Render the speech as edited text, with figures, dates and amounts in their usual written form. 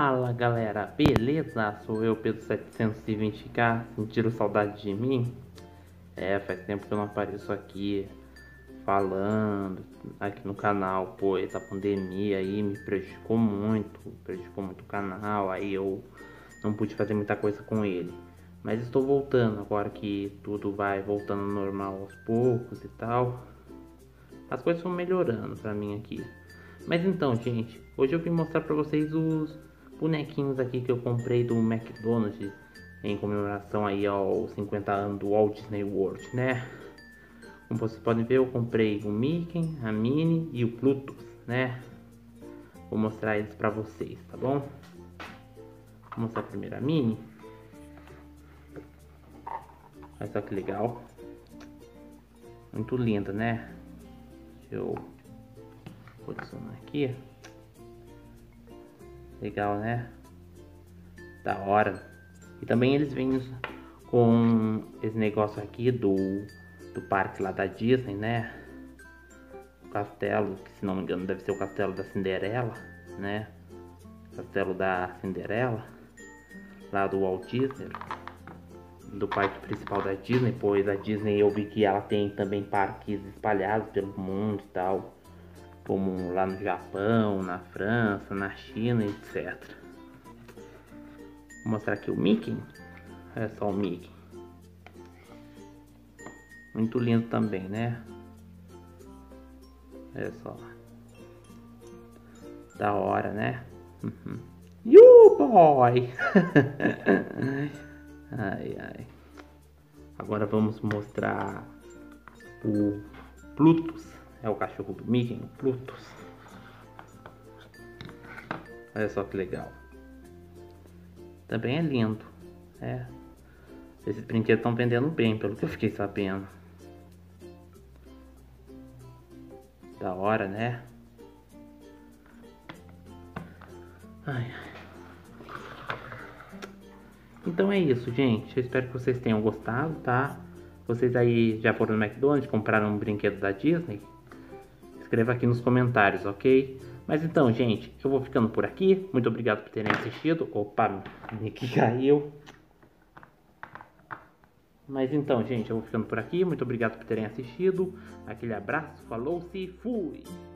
Fala galera, beleza? Sou eu, Pedro 720k. Sentiram saudade de mim? Faz tempo que eu não apareço aqui falando aqui no canal, pois a pandemia aí me prejudicou muito o canal, aí eu não pude fazer muita coisa com ele. Mas estou voltando agora que tudo vai voltando ao normal aos poucos e tal. As coisas estão melhorando pra mim aqui. Mas então, gente, hoje eu vim mostrar pra vocês os bonequinhos aqui que eu comprei do McDonald's em comemoração aí aos 50 anos do Walt Disney World, né? Como vocês podem ver, eu comprei o Mickey, a Minnie e o Pluto, né? Vou mostrar eles pra vocês, tá bom? Vou mostrar primeiro a Minnie. Olha só que legal. Muito linda, né? Deixa eu posicionar aqui. Legal, né? Da hora. E também eles vêm com esse negócio aqui do parque lá da Disney, né? O castelo, que se não me engano deve ser o castelo da Cinderela, né? Castelo da Cinderela, lá do Walt Disney, do parque principal da Disney, pois a Disney eu vi que ela tem também parques espalhados pelo mundo e tal, como lá no Japão, na França, na China, etc. Vou mostrar aqui o Mickey. Olha só o Mickey. Muito lindo também, né? Olha só. Da hora, né? You boy! Ai, ai. Agora vamos mostrar o Plutus. É o cachorro do Mickey, o Plutus. Olha só que legal. Também é lindo. Esses brinquedos estão vendendo bem, pelo que eu fiquei sabendo. Da hora, né? Ai. Então é isso, gente. Eu espero que vocês tenham gostado, tá? Vocês aí já foram no McDonald's, compraram um brinquedo da Disney? Escreva aqui nos comentários, ok? Mas então, gente, eu vou ficando por aqui. Muito obrigado por terem assistido. Opa, aqui caiu. Mas então, gente, eu vou ficando por aqui. Muito obrigado por terem assistido. Aquele abraço, falou-se, fui!